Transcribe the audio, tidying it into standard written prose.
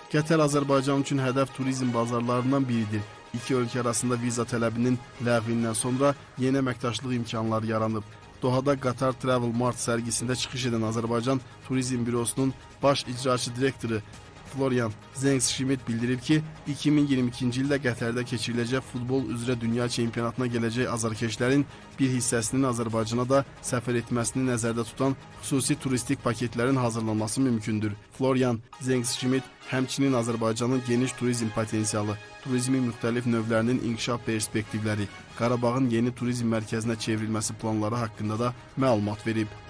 Qətər Azərbaycan üçün hədəf turizm bazarlarından biridir. İki ölkə arasında viza tələbinin ləğvindən sonra yeni əməkdaşlıq imkanları yaranıb. Dohada Qatar Travel Mart sərgisində çıxış edən Azərbaycan Turizm Bürosunun baş icraçı direktoru Florian Zengschmidt bildirib ki, 2022-ci ildə Qətərdə keçiriləcək futbol üzrə dünya çempionatına gələcək azarkeşlərin bir hissəsinin Azərbaycana da səfər etməsini nəzərdə tutan xüsusi turistik paketlərin hazırlanması mümkündür. Florian Zengschmidt həmçinin Azərbaycanın geniş turizm potensialı, turizmin müxtəlif növlərinin inkişaf perspektivləri, Qarabağın yeni turizm mərkəzinə çevrilməsi planları haqqında da məlumat verib.